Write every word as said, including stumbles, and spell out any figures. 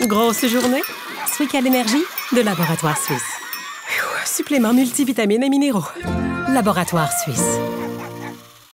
Grosse journée? Swical Énergie de Laboratoire Suisse. Pfiou, supplément multivitamines et minéraux. Laboratoire Suisse.